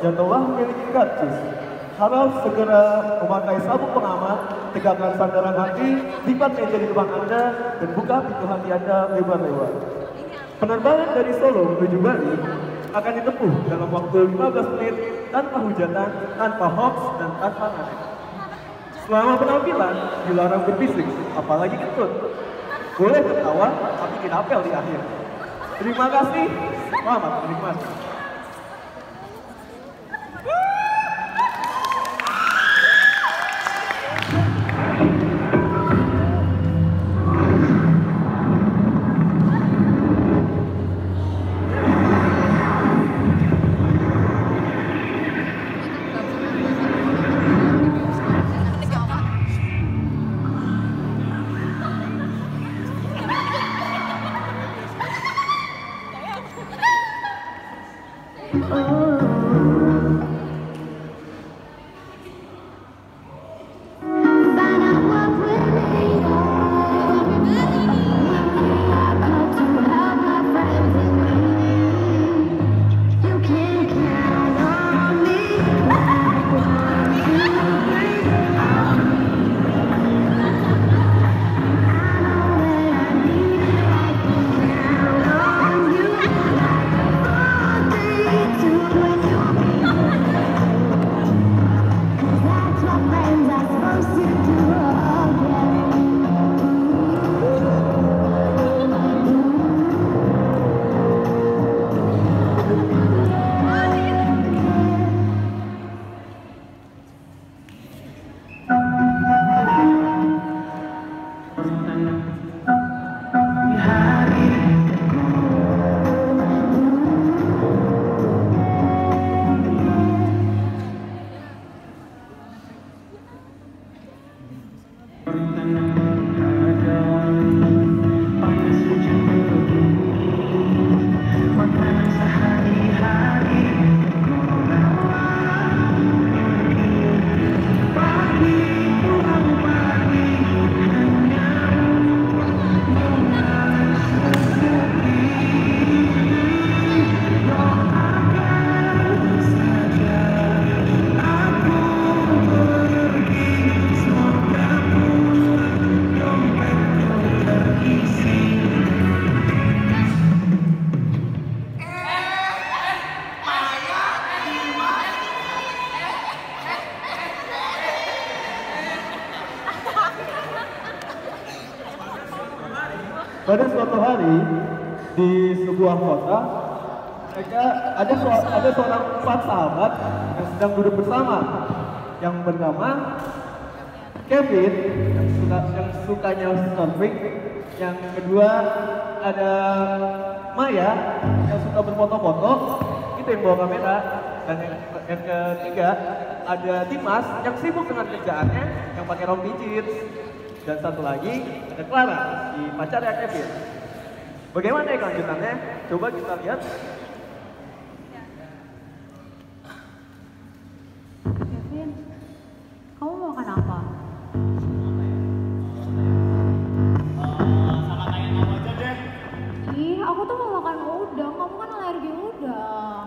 yang telah memiliki karcis harap segera memakai sabuk pengaman, tegakkan sandaran hati, lipat meja di depan Anda, dan buka pintu hati Anda lebar-lebar. Penerbangan dari Solo menuju Bali akan ditempuh dalam waktu 15 menit tanpa hujatan, tanpa hoax, dan tanpa ngaret. Selama penampilan, dilarang berbisik, apalagi kentut. Boleh tertawa, tapi dirapel di akhir. Terima kasih, selamat menikmati. Pada suatu hari di sebuah kota, ada seorang 4 sahabat yang sedang duduk bersama, yang bernama Kevin yang sukanya surfing, yang kedua ada Maya yang suka berfoto-foto, itu yang bawa kamera, dan yang ketiga ada Dimas yang sibuk dengan kerjaannya yang pakai rompi jeans. Dan satu lagi ada Clara, si pacarnya Kevin. Bagaimana ya kelanjutannya? Coba kita lihat. Kevin, kamu mau makan apa? Sama kayak kamu aja deh. Ih, aku tuh mau makan udang, kamu kan alergi udang.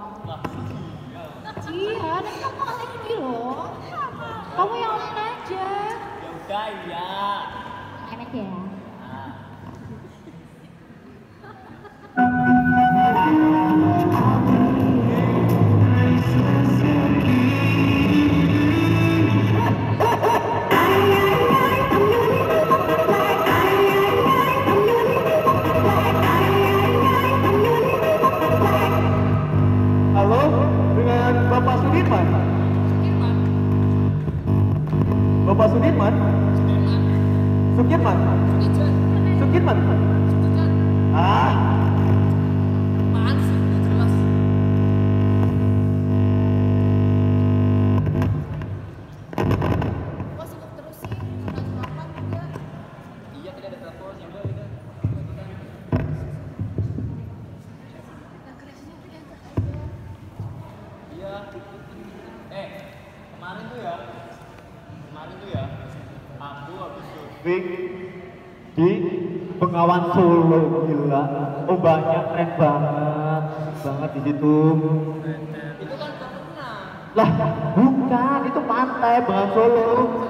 Iya, dan kamu alergi loh. Kamu yang makan aja. Ya udah iya. Makan aja ya. Halo, dengan Bapak Sudirman. Bapak Sudirman? Sukirman? Sukirman? Ah, Apaan sih? Nggak jelas. Kok sibuk terus sih? Nggak makan juga. Iya tadi ada telepon ya udah. Nah, kerasnya udah diangkat aja. Iya. Kemarin tuh ya. Aku habis Bing di Bengawan Solo, gila. Ombaknya keren banget di situ. itu kan udah pernah. Lah, bukan, itu pantai Bengawan Solo.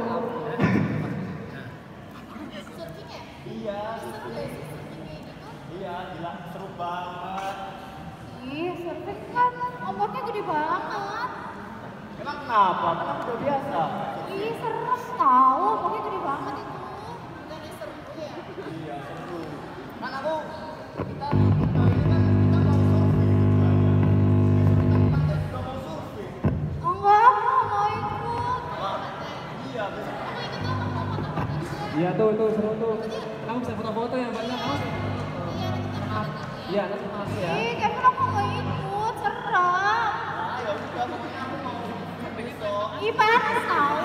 Surfing ya? Iya. Seru gak sih surfing kayak gitu? Iya, gila seru banget. Ih, surfing kan ombaknya gede banget. Emang kenapa? Kan aku udah biasa. Ih, serem tau, ombaknya gede banget itu. Bukannya seru ya? Iya, seru. Kan aku kita ini kan kita mau surfing tujuannya. Besok kita ke pantai juga mau surfing. Enggak, aku nggak mau ikut. Wah, iya besok. Aku ikut dong, aku mau foto-foto juga. Iya tuh seru tuh. Kamu bisa foto-foto yang banyak, Mas. Iya, nanti kita makan lagi ya. Iya, nanti makasih ya. Ih, Kevin aku nggak ikut, serem. Ah, ya udah pokoknya aku mau besok. Ih, panas tau.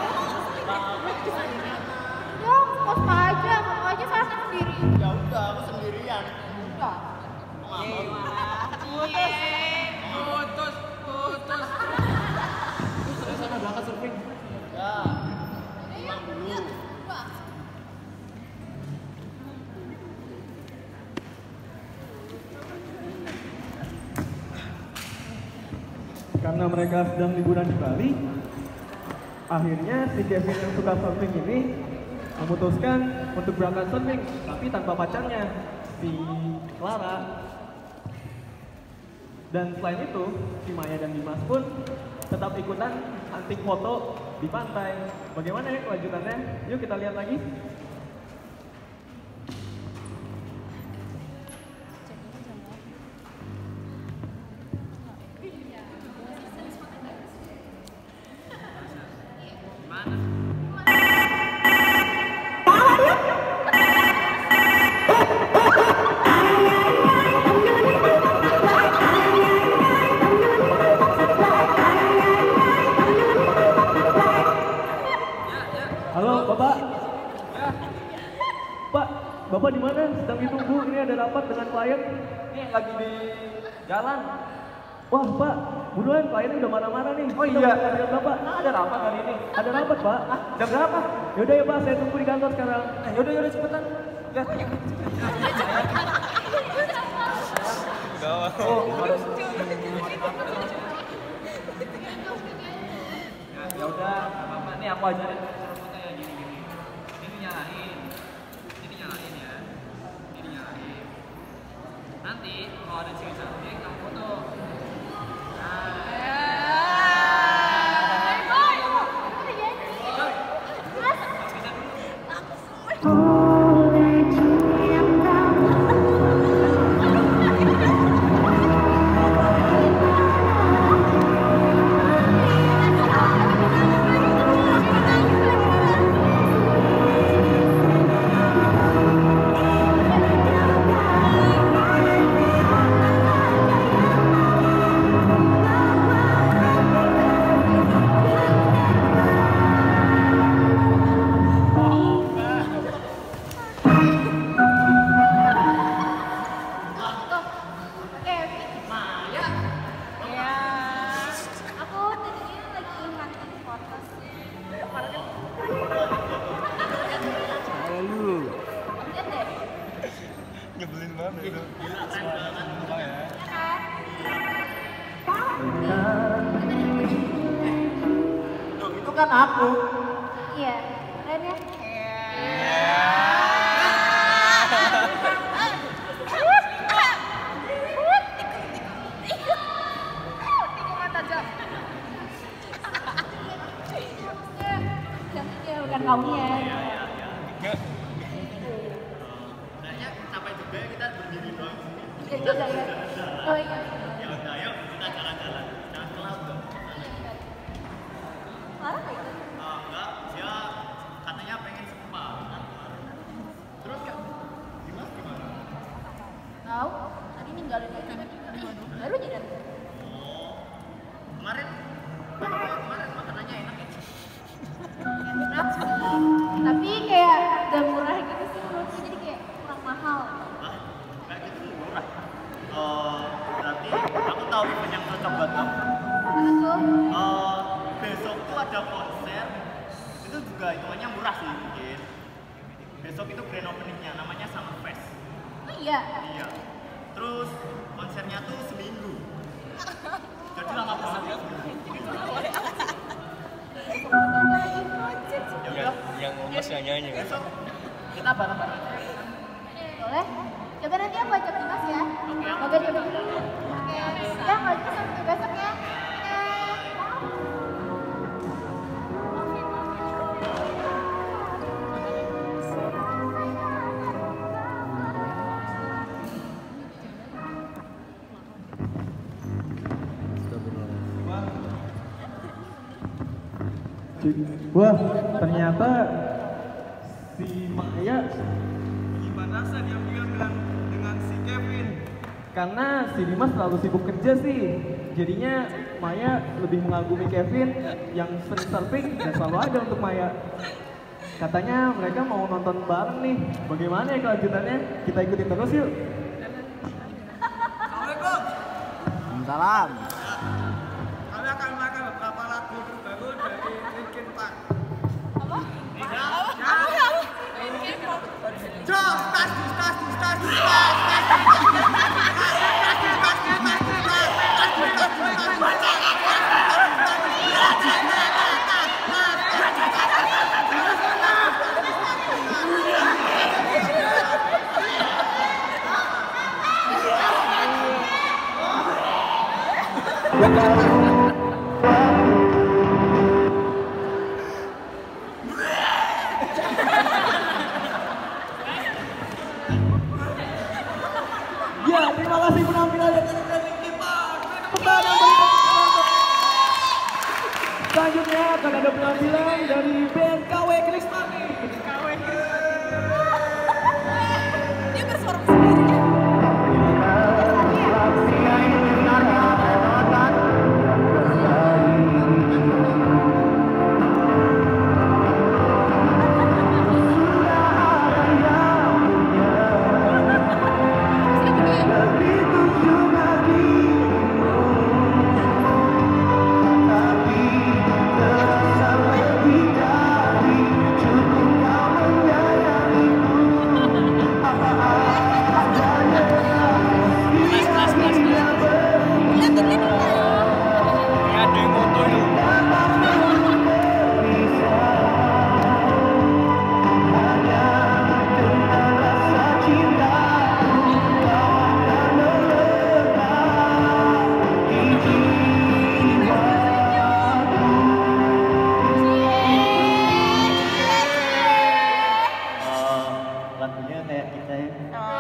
Udah, aku aja sana sendiri. Ya udah, aku sendirian. Udah. Saya sana berangkat surfing. Ya, pulang dulu. Wah, Karena mereka sedang liburan di Bali, akhirnya si Kevin yang suka surfing ini memutuskan untuk berangkat surfing, tapi tanpa pacarnya, si Clara. Dan selain itu, si Maya dan Dimas pun tetap ikutan hunting foto di pantai. Bagaimana ya kelanjutannya? Yuk kita lihat lagi. Halo, Bapak. Pak, Bapak di mana? Sedang ditunggu. Ini ada rapat dengan klien. Ini lagi di jalan. Wah, Pak, buruan kliennya udah marah-marah nih. Oh Kita iya. mau lihat Bapak. Nah, ada rapat kali ini. Ada rapat, Pak. Jam berapa? Yaudah ya, Pak, saya tunggu di kantor sekarang. Yaudah cepetan. Ya. Oh, harus. Ya udah, nggak apa-apa. Nih aku ajarin cara fotonya gini-gini. Ini nyalain ya. Ini nyalain. Nanti kalau ada cewek cantik, kamu foto. Nyebelin banget itu. Loh, itu kan aku. Iya, keren ya? Bukan kamunya. Kayaknya sampai juga ya kita berdiri doang. Iya juga ya. Oh iya. Ya udah, ayo kita jalan-jalan. Jangan ke laut dong. Lara nggak ikut? Enggak, dia katanya pengen spa. Terus gimana? Tahu? Tadi ninggalin aja. Baru aja datang. Kemarin makanannya enak ya. Enak sih. Tapi kayak udah murah gitu sih menurutku, jadi kayak kurang mahal. Hah? Kayak gitu murah. Berarti aku tahu event yang cocok buat kamu. Mana tuh? Besok tuh ada konser. Itu juga hitungannya murah sih mungkin. Besok itu grand openingnya, namanya Summer Fest. Oh iya. Iya. Terus konsernya tuh seminggu. Jadi lama banget. bisa nyanyi kan? Kita bareng-bareng. Boleh? Coba nanti aku ajak Dimas ya. Oke, dia begitu. Oke, ya kalau gitu sampai besok ya. Wah, ternyata si Maya Gimana sih dia dengan si Kevin? karena si Dimas terlalu sibuk kerja sih. Jadinya Maya lebih mengagumi Kevin yang sering surfing dan selalu ada untuk Maya. Katanya mereka mau nonton bareng nih. Bagaimana ya kelanjutannya? Kita ikutin terus yuk. Assalamualaikum. Salam. Kami akan memakai beberapa lagu terbaru dari Linkin Park. Apa? Jos, tas. Ya, terima kasih penampilan dari Linkin Park. Tepuk tangan bagi selanjutnya akan ada penampilan dari band KW Krismani. Dia bersuara sendiri ya. Lagunya kayak kita ya.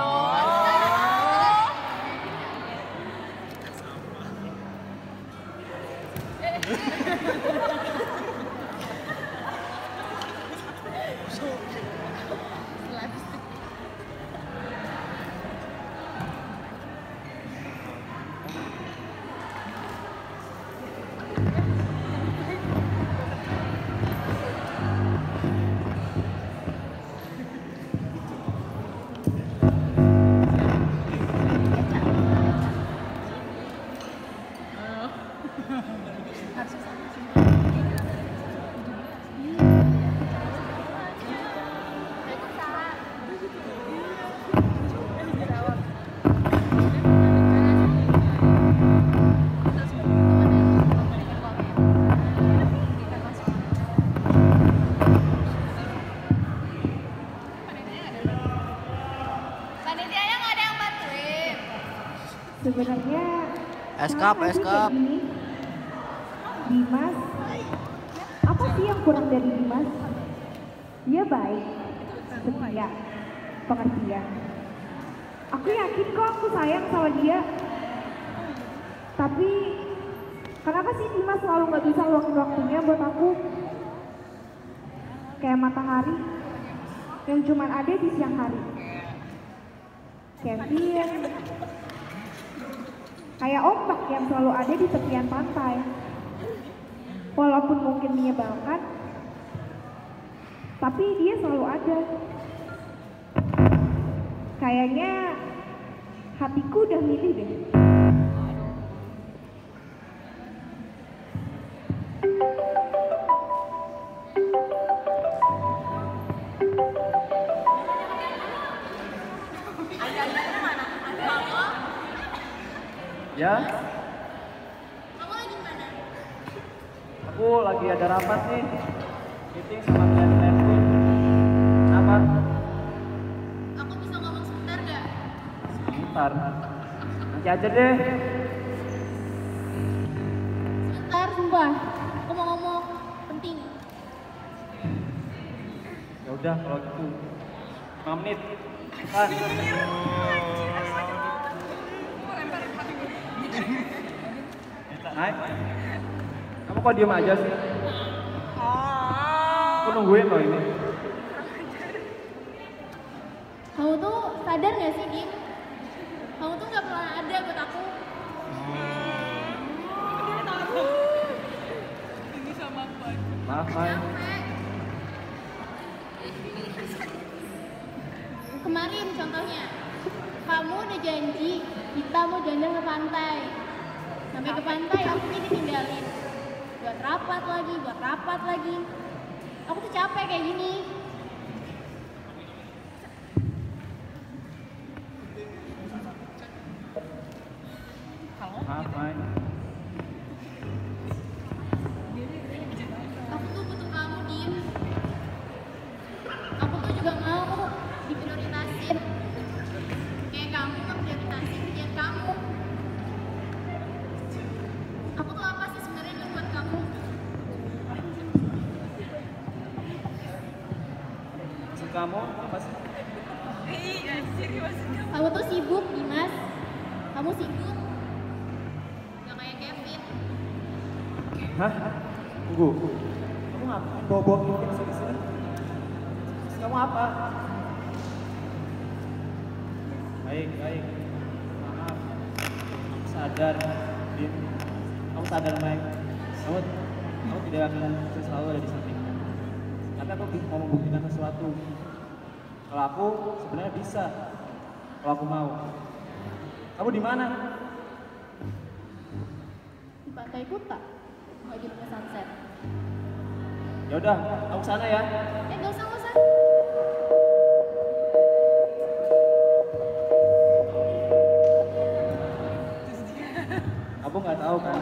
Panitianya nggak ada yang bantuin. Sebenarnya Eskap. Dimas, apa sih yang kurang dari Dimas? Dia baik, setia, pengertian. Aku yakin kok aku sayang sama dia. Tapi kenapa sih Dimas selalu nggak bisa luangin waktunya buat aku? Kayak matahari yang cuman ada di siang hari. Kevin kayak ombak yang selalu ada di tepian pantai. Walaupun mungkin menyebalkan, tapi dia selalu ada. Kayaknya hatiku udah milih deh. Ya, Kamu lagi mana? aku lagi ada rapat nih. Meeting sama klien-klienku. Ntar. Nanti aja deh. Sebentar, sumpah. Aku mau ngomong penting. Ya udah kalau gitu. 5 menit. Kan. Hai. Kamu kok diem aja sih? Aku nungguin loh ini. Kamu tuh sadar gak sih, Dim? Kamu tuh gak pernah ada buat aku. Maaf, Mai. Kemarin contohnya, kamu udah janji kita mau jalan ke pantai. Sampai ke pantai aku ini ditinggalin. Buat rapat lagi. Aku tuh capek kayak gini. Maaf, Mai. Aku tuh butuh kamu, Dim. Aku tuh juga mau diprioritasin. Kayak kamu memprioritasin kerjaan kamu. Aku tuh apa sih sebenarnya yang buat kamu? Maksud kamu apa sih? Kamu tuh sibuk, Dimas. Kamu sibuk. Gak kayak Kevin. Hah? Tunggu. Kamu ngapain bawa-bawa Kevin di sini? Terus kamu apa? Baik. Maaf. Aku sadar, Din. Kamu sadar, Mai. Kamu tidak akan bisa selalu ada di sampingku. Tapi aku mau membuktikan sesuatu. Kalau aku sebenarnya bisa. Kalau aku mau. Kamu di mana? Di Pantai Kuta. Mau di rumah sunset. Ya udah, aku sana ya. Gak usah. Kamu nggak tahu kan?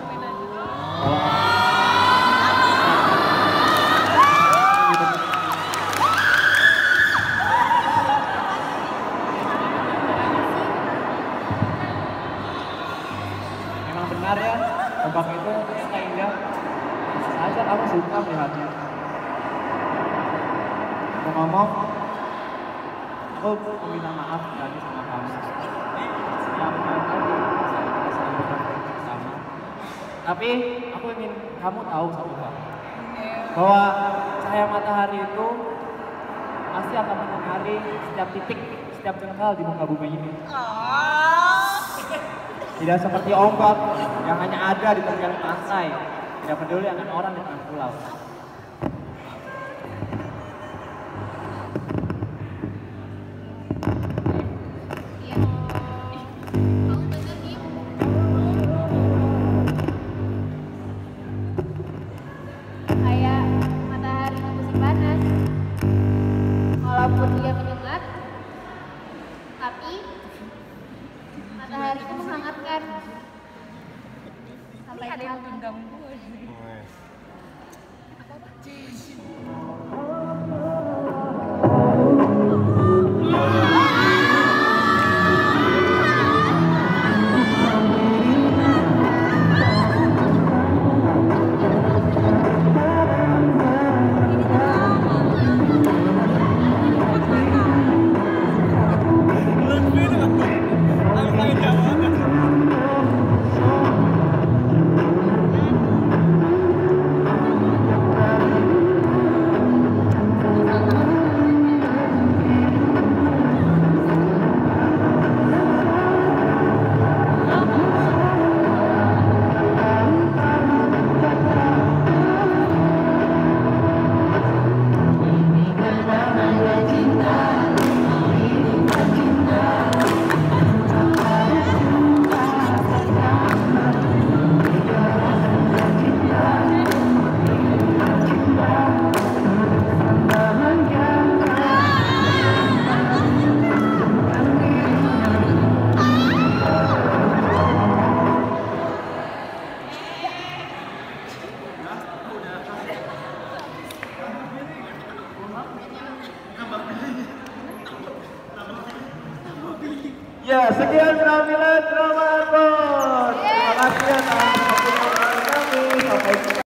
Memang benar ya, ombak itu sangat indah. Bisa saja kamu suka melihatnya. Ngomong, aku meminta maaf tadi sama kamu. Yang tadi kita sering bekerja bersama. Tapi aku ingin kamu tahu satu hal, bahwa cahaya matahari itu pasti akan menyinari setiap titik, setiap jengkal di muka bumi ini. Tidak seperti ombak yang hanya ada di tepian pantai, tidak peduli dengan orang di tengah pulau. Iya. Kamu bener, Dim. Kayak matahari di musim panas. Walaupun dia menyengat, tapi matahari itu menghangatkan. Sampai ada yang genggam gue. Ya, sekian penampilan drama Arbo.